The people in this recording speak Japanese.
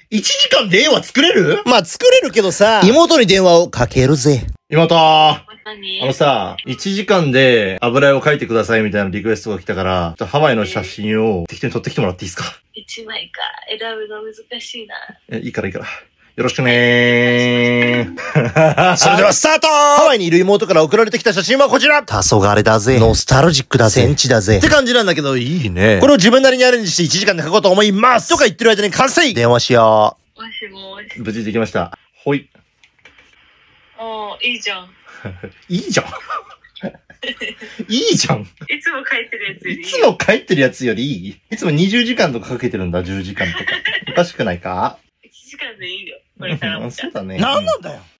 1時間で絵は作れる？ まあ作れるけどさ、妹に電話をかけるぜ。 妹、 何？ さ、1時間で油絵を描いてくださいみたいなリクエストが来たから、ちょっとハワイの写真を適当に撮ってきてもらっていいですか ？1枚か。選ぶの難しいな。 いいから。よろしくねー。 それではスタート！ハワイにいる妹から送られてきた写真はこちら！黄昏だぜ。ノスタルジックだぜ。センチだぜ。って感じなんだけど、いいね。これを自分なりにアレンジして1時間で描こうと思います！とか言ってる間に完成！電話しよもしもし。 無事できました。ほい。 いいじゃん。 いいじゃん。いいじゃん。 いつも書いてるやつよりいい。 いつも書いてるやつよりいい？いつも20時間とかかけてるんだ、10時間とか。おかしくないか？ 1時間でいいよ。これからも。 そうだね。 なんなんだよ。